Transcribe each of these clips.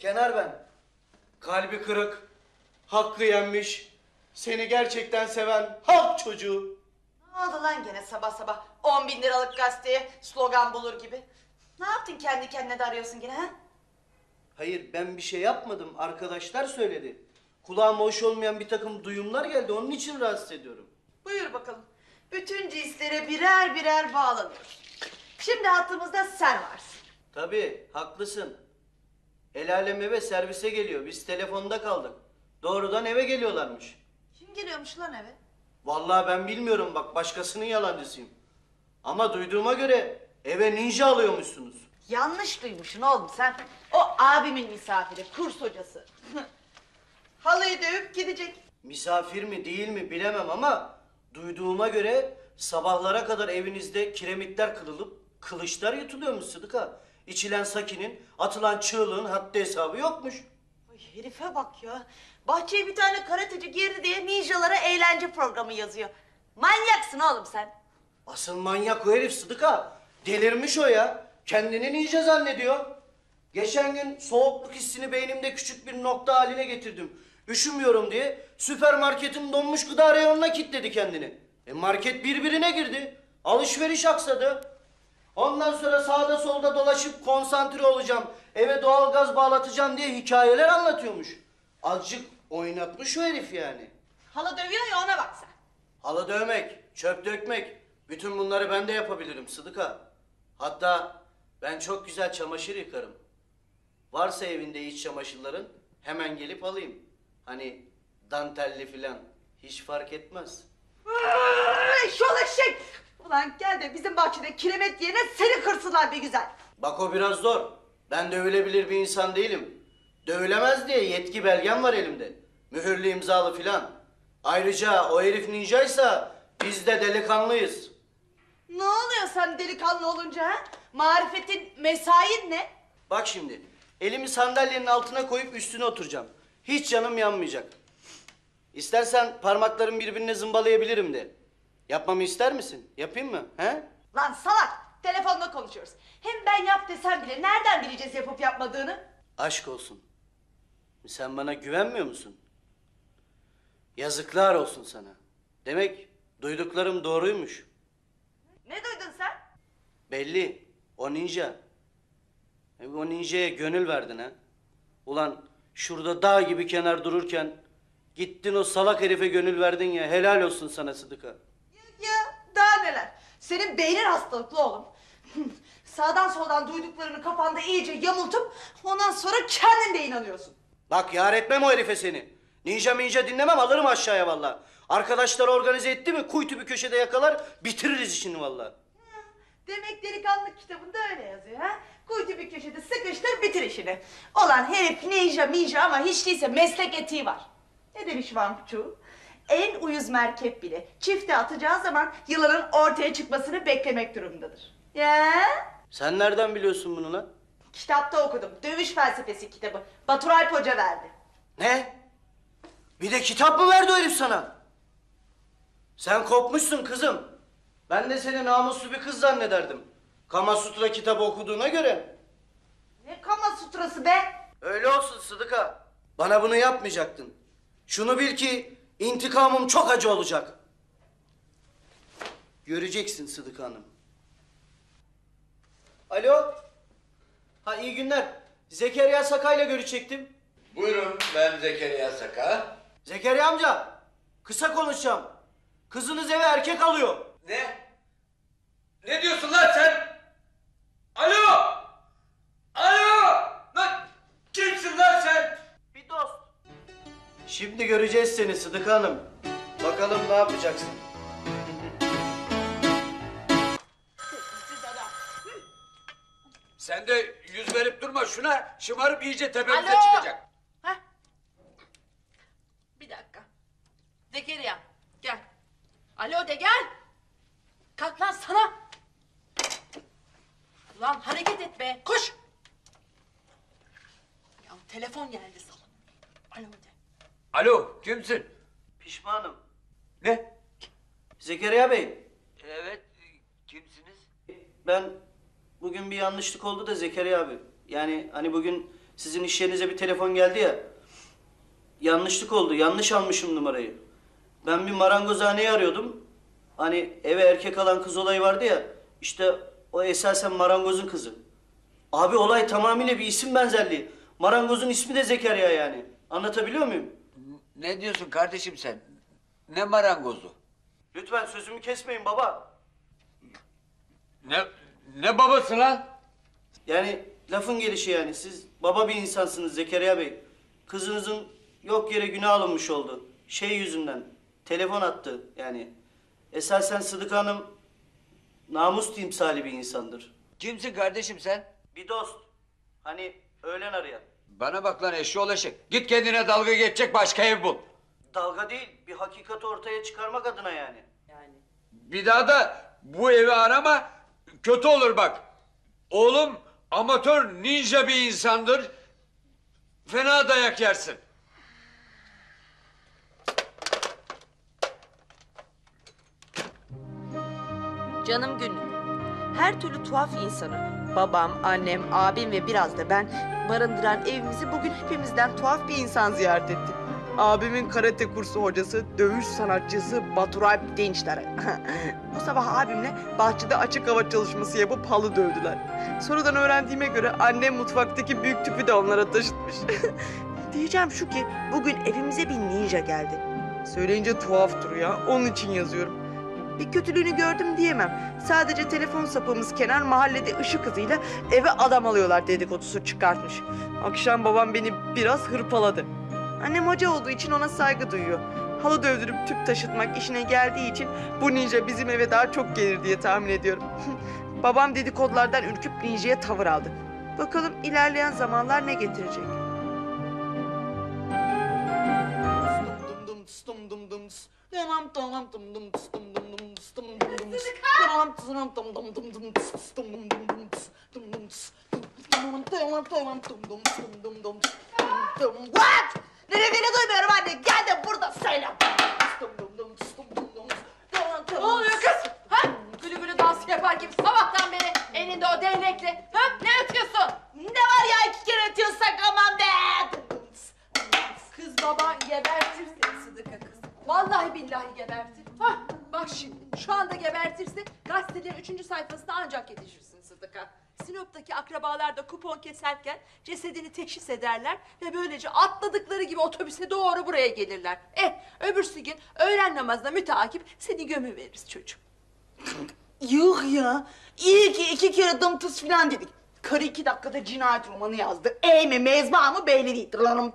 Kenar ben. Kalbi kırık, hakkı yenmiş, seni gerçekten seven halk çocuğu. Ne oldu lan gene sabah sabah 10.000 liralık gazeteye slogan bulur gibi? Ne yaptın kendi kendine de arıyorsun gene ha? Hayır, ben bir şey yapmadım. Arkadaşlar söyledi. Kulağıma hoş olmayan bir takım duyumlar geldi. Onun için rahatsız ediyorum. Buyur bakalım. Bütün cinslere birer birer bağlanıyoruz. Şimdi hattımızda sen varsın. Tabii, haklısın. El alem eve servise geliyor. Biz telefonda kaldık. Doğrudan eve geliyorlarmış. Kim geliyormuş lan eve? Vallahi ben bilmiyorum bak, başkasının yalancısıyım. Ama duyduğuma göre eve ninja alıyormuşsunuz. Yanlış duymuşsun oğlum sen. O abimin misafiri, kurs hocası. Halıyı dövüp gidecek. Misafir mi değil mi bilemem ama duyduğuma göre sabahlara kadar evinizde kiremitler kırılıp kılıçlar yutuluyormuş Sıdıka. İçilen sakinin, atılan çığlığın haddi hesabı yokmuş. Ay herife bak ya. Bahçeye bir tane karateci girdi diye ninjalara eğlence programı yazıyor. Manyaksın oğlum sen. Asıl manyak o herif Sıdıka. Delirmiş o ya. Kendini ninja zannediyor. Geçen gün soğukluk hissini beynimde küçük bir nokta haline getirdim. Üşümüyorum diye süpermarketin donmuş gıda reyonuna kilitledi kendini. Market birbirine girdi. Alışveriş aksadı. Ondan sonra sağda solda dolaşıp konsantre olacağım, eve doğalgaz bağlatacağım diye hikayeler anlatıyormuş. Azıcık oynatmış o herif yani. Hala dövüyor ya ona bak sen. Halı dövmek, çöp dökmek, bütün bunları ben de yapabilirim Sıdıka. Hatta ben çok güzel çamaşır yıkarım. Varsa evinde iç çamaşırların hemen gelip alayım. Hani dantelli filan, hiç fark etmez. Şol eşek! Ulan gel de bizim bahçede kiremet yerine seni kırsınlar bir güzel. Bak o biraz zor. Ben dövülebilir bir insan değilim. Dövülemez diye yetki belgem var elimde. Mühürlü imzalı filan. Ayrıca o herif ninjaysa biz de delikanlıyız. Ne oluyor sen delikanlı olunca ha? Marifetin, mesain ne? Bak şimdi, elimi sandalyenin altına koyup üstüne oturacağım. Hiç canım yanmayacak. İstersen parmaklarımı birbirine zımbalayabilirim de. Yapmamı ister misin? Yapayım mı? He? Lan salak! Telefonla konuşuyoruz. Hem ben yap desem bile nereden bileceğiz yapıp yapmadığını? Aşk olsun. Sen bana güvenmiyor musun? Yazıklar olsun sana. Demek duyduklarım doğruymuş. Ne duydun sen? Belli. O ninja. O ninjaya gönül verdin ha. Ulan şurada dağ gibi kenar dururken gittin o salak herife gönül verdin ya. Helal olsun sana Sıdıka. Ya daha neler? Senin beynin hastalıklı oğlum. Sağdan soldan duyduklarını kafanda iyice yamultup ondan sonra kendin de inanıyorsun. Bak yar etmem o herife seni. Ninja minja dinlemem, alırım aşağıya vallahi. Arkadaşlar organize etti mi kuytu bir köşede yakalar bitiririz işini vallahi. Demek delikanlı kitabında öyle yazıyor ha? Kuytu bir köşede sıkıştır bitir işini. Olan herif ninja minja ama hiç değilse meslek etiği var. Ne demiş Wang Chu? En uyuz merkep bile çifte atacağı zaman yılanın ortaya çıkmasını beklemek durumundadır. Ya? Sen nereden biliyorsun bunu lan? Kitapta okudum. Dövüş felsefesi kitabı. Batur Alp Hoca verdi. Ne? Bir de kitap mı verdi o herif sana? Sen kopmuşsun kızım. Ben de seni namuslu bir kız zannederdim. Kama Sutra kitabı okuduğuna göre. Ne Kama Sutrası be? Öyle olsun Sıdıka. Bana bunu yapmayacaktın. Şunu bil ki intikamım çok acı olacak. Göreceksin Sıdıka Hanım. Alo. Ha iyi günler. Zekeriya Sakay'la görüşecektim. Buyurun, ben Zekeriya Saka. Zekeriya amca, kısa konuşacağım. Kızınız eve erkek alıyor. Ne? Ne diyorsun lan sen? Alo! Alo! Lan kimsin lan sen? Bir dost. Şimdi göreceğiz seni Sıdıka Hanım. Bakalım ne yapacaksın? Sen de yüz verip durma şuna, şımarıp iyice tepemize Alo! çıkacak. Heh. Bir dakika. Zekeriya gel. Alo de gel. Kalk lan sana. Ulan hareket et be. Koş. Ya telefon geldi sana. Alo de. Alo, kimsin? Pişmanım. Ne? Zekeriya Bey, Evet, kimsiniz? ben bugün bir yanlışlık oldu da Zekeriya abi. Yani hani bugün Sizin iş yerinize bir telefon geldi ya. Yanlışlık oldu. Yanlış almışım numarayı. Ben bir marangozhaneyi arıyordum. Hani eve erkek alan kız olayı vardı ya. İşte o esasen marangozun kızı. Abi olay tamamıyla bir isim benzerliği. Marangozun ismi de Zekeriya yani. Anlatabiliyor muyum? Ne diyorsun kardeşim sen? Ne marangozu? Lütfen sözümü kesmeyin baba. Ne babası lan? Yani lafın gelişi yani. Siz baba bir insansınız Zekeriya Bey. Kızınızın yok yere günah alınmış oldu. Şey yüzünden. Telefon attı yani. Esasen Sıdıka Hanım namus timsali bir insandır. Kimsin kardeşim sen? Bir dost. Hani öğlen arayan. Bana bak lan eşşoğlu eşek. Git kendine dalga geçecek başka ev bul. Dalga değil, bir hakikati ortaya çıkarmak adına yani. Bir daha da bu evi arama, kötü olur bak. Oğlum amatör ninja bir insandır. Fena dayak yersin. Canım günlük. Her türlü tuhaf insanı, babam, annem, abim ve biraz da ben barındıran evimizi bugün hepimizden tuhaf bir insan ziyaret etti. Abimin karate kursu hocası, dövüş sanatçısı Baturay Dinçler. Bu sabah abimle bahçede açık hava çalışması yapıp halı dövdüler. Sonradan öğrendiğime göre annem mutfaktaki büyük tüpü de onlara taşıtmış. Diyeceğim şu ki bugün evimize bir ninja geldi. Söyleyince tuhaftır ya, onun için yazıyorum. Bir kötülüğünü gördüm diyemem. Sadece telefon sapımız Kenan mahallede ışık hızıyla eve adam alıyorlar dedikodusu çıkartmış. Akşam babam beni biraz hırpaladı. Annem hoca olduğu için ona saygı duyuyor. Halı dövdürüp tüp taşıtmak işine geldiği için bu ninja bizim eve daha çok gelir diye tahmin ediyorum. Babam dedikodulardan ürküp ninjaya tavır aldı. Bakalım ilerleyen zamanlar ne getirecek? What? Ne dediğini duymuyorum anne. Gel de burada söyle. Ne oluyor kız? Ha? Gülü gülü dans yapar gibi sabahtan beri elinde o değnekle. Ha? Ne ötüyorsun? Ne var ya iki kere ötüyorsak aman be. Kız baban gebertir seni Sıdıka kız. Vallahi billahi gebertir. Ha? Bak şimdi şu anda gebertirse gazetelerin 3. sayfasına ancak yetişirsin Sıdıka. Sinop'taki akrabalar da kupon keserken cesedini teşhis ederler ve böylece atladıkları gibi otobüse doğru buraya gelirler. Öbürsü gün öğlen namazına müteakip seni gömüveririz çocuğum. Yuh ya. İyi ki iki kere dımtıs filan dedik. Karı 2 dakikada cinayet romanı yazdı. Mi mezba mı belli değil.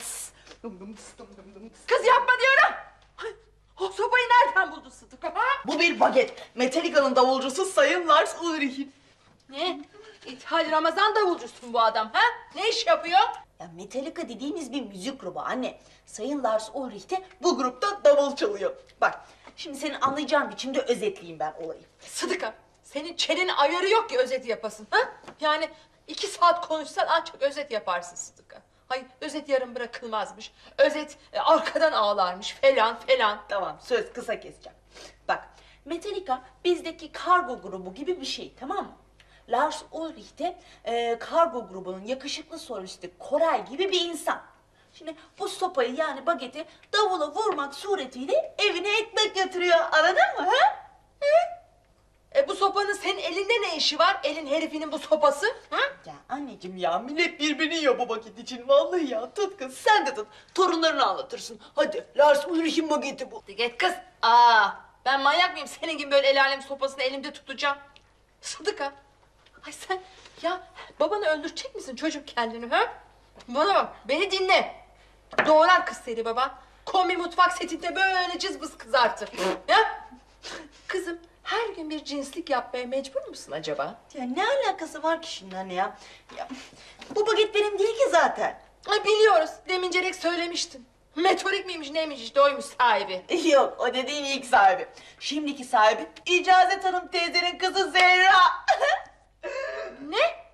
Kız yapma diyorum. Ay, o sobayı nereden buldun Sıdıka? Ha? Bu bir baget. Metallica'nın davulcusu Sayın Lars Ulrich'in. Ne? İthal Ramazan davulcusun bu adam ha? Ne iş yapıyor? Ya Metallica dediğimiz bir müzik grubu anne. Sayın Lars Ulrich de bu grupta davul çalıyor. Bak şimdi senin anlayacağın biçimde özetleyeyim ben olayı. Sıdıka, senin çenenin ayarı yok ki özet yapasın ha? Yani 2 saat konuşsan ancak özet yaparsın Sıdıka. Hayır, özet yarım bırakılmazmış. Özet arkadan ağlarmış falan falan. Tamam söz kısa keseceğim. Bak Metallica bizdeki kargo grubu gibi bir şey tamam mı? Lars Ulrich de kargo grubunun yakışıklı solisti Koray gibi bir insan. Şimdi bu sopayı yani bageti davula vurmak suretiyle evine ekmek götürüyor. Anladın mı? Ha? Bu sopanın senin elinde ne işi var? Elin herifinin bu sopası. Ha? Ya anneciğim ya millet birbirini yiyor bu bagit için. Vallahi ya tut kız sen de tut. Torunlarını anlatırsın. Hadi Lars Ulrich'in bageti bu. Git kız. Ben manyak mıyım? Senin gibi böyle el alem sopasını elimde tutacağım. Sıdıka. Ay sen ya babanı öldürecek misin çocuğum kendini ha? Bana bak beni dinle. Doğuran kız seni baban. Kombi mutfak setinde böyle cızbız kızartır. Ya? Kızım her gün bir cinslik yapmaya mecbur musun acaba? Ya ne alakası var ki şimdi anne ya? Ya bu baget benim değil ki zaten. Ay biliyoruz. Demincerek söylemiştin. Metorik miymiş neymiş işte oymuş sahibi. Yok o dediğin ilk sahibi. Şimdiki sahibi İcazet Hanım teyzenin kızı Zehra. Ne?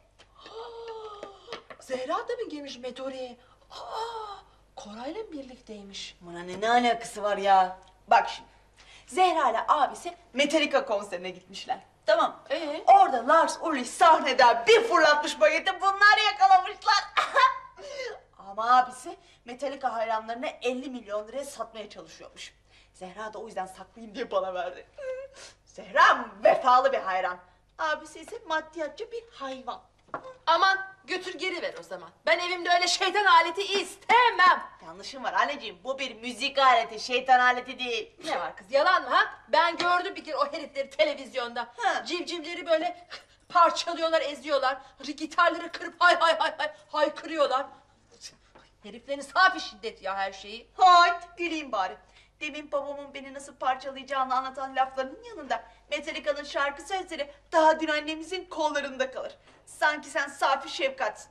Zehra da mı girmiş Metori'ye? Koray'la mı birlikteymiş? Aman anne ne alakası var ya? Bak şimdi. Zehra ile abisi Metallica konserine gitmişler. Tamam. Orada Lars Ulrich sahneden bir fırlatmış bageti bunlar yakalamışlar. Ama abisi Metallica hayranlarına 50 milyon liraya satmaya çalışıyormuş. Zehra da o yüzden saklayayım diye bana verdi. Zehra vefalı bir hayran. Abisi ise maddiyatçı bir hayvan. Aman götür geri ver o zaman. Ben evimde öyle şeytan aleti istemem. Yanlışım var anneciğim. Bu bir müzik aleti, şeytan aleti değil. Ne var kız, yalan mı ha? Ben gördüm bir kere o herifleri televizyonda. Ha. Civcivleri böyle parçalıyorlar, eziyorlar. Gitarları kırıp haykırıyorlar. Heriflerin safi şiddet ya her şeyi. Hayt güleyim bari. Demin babamın beni nasıl parçalayacağını anlatan laflarının yanında Metallica'nın şarkı sözleri daha dün annemizin kollarında kalır. Sanki sen safi şefkatsın.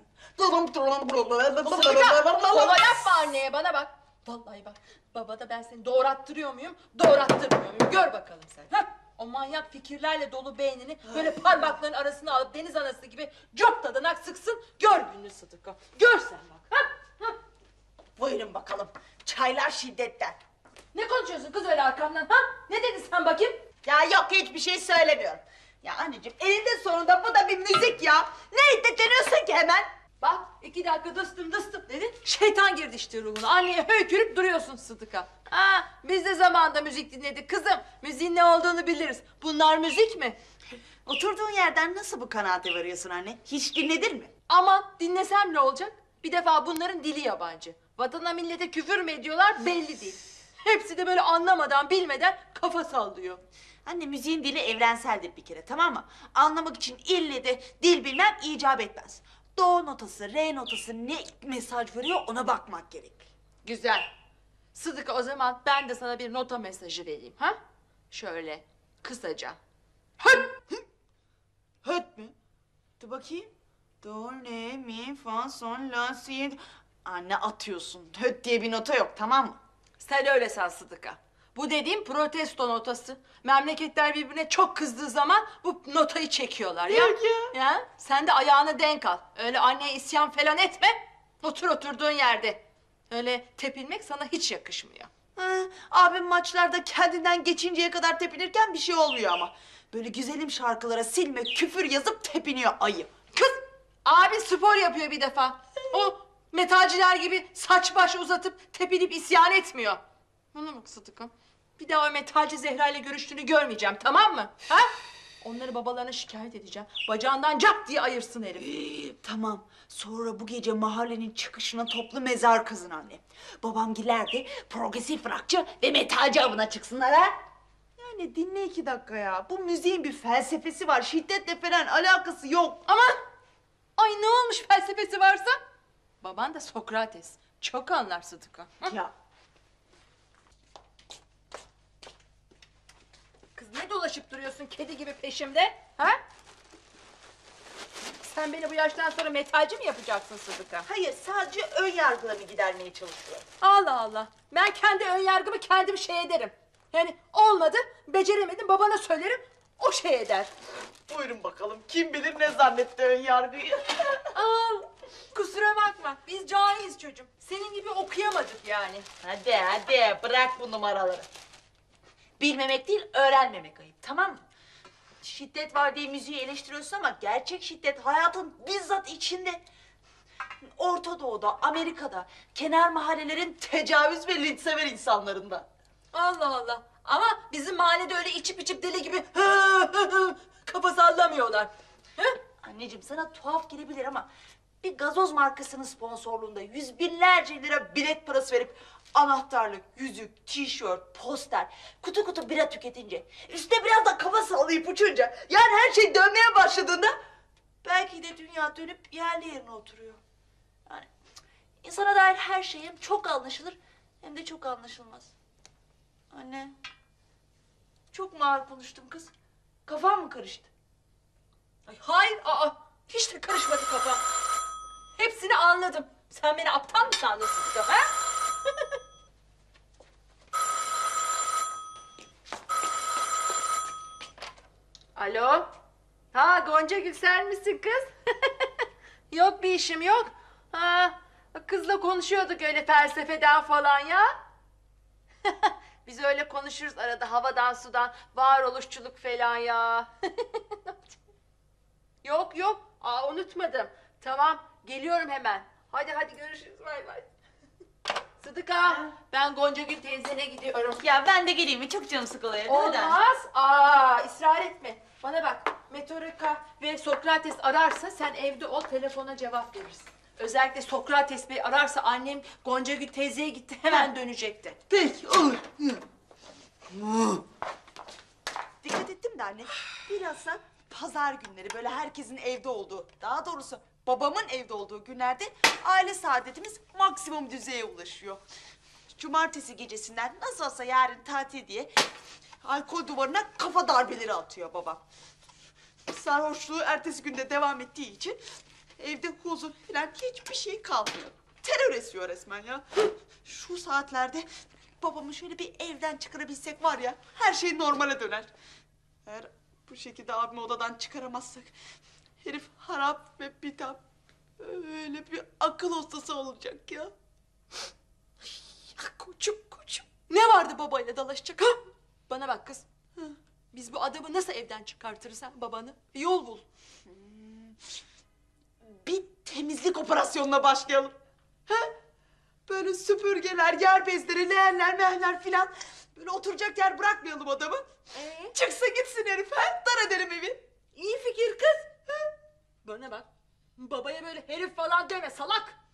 Kova yapma anneye, bana bak. Vallahi bak, baba da ben seni doğrattırıyor muyum, doğrattırmıyor muyum? Gör bakalım sen. Hah, o manyak fikirlerle dolu beynini böyle parmakların arasına alıp deniz anası gibi çok tadanak sıksın. Gör gününü Sıdıka, gör sen bak. Hah. Buyurun bakalım. Çaylar şiddetten. Ne konuşuyorsun kız öyle arkamdan, ha? Ne dedin sen bakayım? Ya yok hiçbir şey söylemiyorum. Ya anneciğim eninde sonunda bu da bir müzik ya. Ne iddetiyorsun ki hemen? Bak 2 dakika dıstım dedin, şeytan girdi işte ruhuna. Anneye höykürüp duruyorsun Sıdıka. Ha, biz de zamanında müzik dinledik kızım. Müziğin ne olduğunu biliriz. Bunlar müzik mi? Oturduğun yerden nasıl bu kanaate varıyorsun anne? Hiç dinledin mi? Aman dinlesem ne olacak? Bir defa bunların dili yabancı. Vatana millete küfür mü ediyorlar belli değil. Hepsi de böyle anlamadan bilmeden kafa sallıyor. Anne müziğin dili evrenseldir bir kere tamam mı? Anlamak için ille de dil bilmem icap etmez. Do notası, re notası ne mesaj veriyor ona bakmak gerek. Güzel. Sıdıka o zaman ben de sana bir nota mesajı vereyim ha? Şöyle kısaca. Höt mü? Dur bakayım. Do, re, mi, fa, sol, la, si. Anne atıyorsun. Höt diye bir nota yok tamam mı? Sen öyle san Sıdıka. Bu dediğim protesto notası. Memleketler birbirine çok kızdığı zaman bu notayı çekiyorlar ya. Yok ya. Ya sen de ayağını denk al. Öyle anneye isyan falan etme. Otur oturduğun yerde. Öyle tepinmek sana hiç yakışmıyor. Ha, abim maçlarda kendinden geçinceye kadar tepinirken bir şey olmuyor ama. Böyle güzelim şarkılara silme, küfür yazıp tepiniyor ayı. Kız, abi spor yapıyor bir defa. O metalciler gibi saç baş uzatıp tepinip isyan etmiyor. Bana bak Sıdıka. Bir daha o metalci Zehra ile görüştüğünü görmeyeceğim, tamam mı? Ha? Onları babalarına şikayet edeceğim. Bacağından cap diye ayırsın herif. Tamam. Sonra bu gece mahallenin çıkışına toplu mezar kızın anne. Babamgiler de progresif rockçı ve metalci avına çıksınlar ha. Yani dinle 2 dakika ya. Bu müziğin bir felsefesi var. Şiddetle falan alakası yok. Aman! Ay ne olmuş felsefesi varsa? Baban da Sokrates. Çok anlar Sıdıka. Hı? Ya Kız ne dolaşıp duruyorsun kedi gibi peşimde? Ha? Sen beni bu yaştan sonra metalci mi yapacaksın Sıdıka? hayır sadece ön yargılarını gidermeye çalışıyorum. Allah Allah. Ben kendi ön yargımı kendim şey ederim. Yani olmadı, beceremedim babana söylerim, o şey eder. Buyurun bakalım. Kim bilir ne zannetti ön yargıyı. Aa, kusura bakma, biz cahiliz çocuğum. Senin gibi okuyamadık yani. Hadi bırak bu numaraları. Bilmemek değil öğrenmemek ayıp tamam mı? Şiddet var diye müziği eleştiriyorsun ama gerçek şiddet hayatın bizzat içinde. Orta Doğu'da, Amerika'da, kenar mahallelerin tecavüz ve linçsever insanlarında. Allah Allah. Ama bizim mahallede öyle içip deli gibi kafa sallamıyorlar. Hı? Anneciğim sana tuhaf gelebilir ama bir gazoz markasının sponsorluğunda yüz binlerce lira bilet parası verip anahtarlık, yüzük, tişört, poster, kutu kutu bira tüketince, üstüne biraz da kafa sallayıp uçunca, yani her şey dönmeye başladığında belki de dünya dönüp yerli yerine oturuyor. Yani insana dair her şey hem çok anlaşılır hem de çok anlaşılmaz. Anne, çok mu ağır konuştum kız? Kafam mı karıştı? Ay, hayır, hiç de karışmadı kafam. Hepsini anladım. Sen beni aptal mı sandın Sıdıka, ha? Alo? Ha Gonca Gül sen misin kız? Yok bir işim yok. Ha, kızla konuşuyorduk öyle felsefeden falan ya. Biz öyle konuşuruz arada havadan sudan varoluşçuluk falan ya. Yok unutmadım. Tamam geliyorum hemen. Hadi görüşürüz. Bay bay. Sıdıka, ben Goncagül teyzene gidiyorum. Ya ben de geleyim mi? Çok canım sıkılıyor. Neden? Olmaz. Israr etme. Bana bak, Metorika ve Sokrates ararsa sen evde ol, telefona cevap verirsin. Özellikle Sokrates Bey ararsa annem Goncagül teyzeye gitti, hemen dönecekti. Peki olur. Dikkat ettim de anne. Bilhassa pazar günleri böyle herkesin evde olduğu, daha doğrusu babamın evde olduğu günlerde aile saadetimiz maksimum düzeye ulaşıyor. Cumartesi gecesinden nasıl olsa yarın tatil diye alkol duvarına kafa darbeleri atıyor babam. Sarhoşluğu ertesi günde devam ettiği için evde huzur falan hiçbir şey kalmıyor. Terör esiyor resmen ya. Şu saatlerde babamı şöyle bir evden çıkarabilsek var ya, her şey normale döner. Eğer bu şekilde abimi odadan çıkaramazsak herif harap ve bitap, öyle bir akıl hastası olacak ya. Koçum. Ne vardı babayla dalaşacak ha? Bana bak kız. Biz bu adamı nasıl evden çıkartırız ha, babanı? Bir yol bul. Bir temizlik operasyonuna başlayalım. Ha? Böyle süpürgeler, yer bezleri, leğenler, mehler filan. Böyle oturacak yer bırakmayalım adamı. Çıksın gitsin herif, ha? Dar edelim evi. İyi fikir kız. Bana bak. Babaya böyle herif falan deme salak.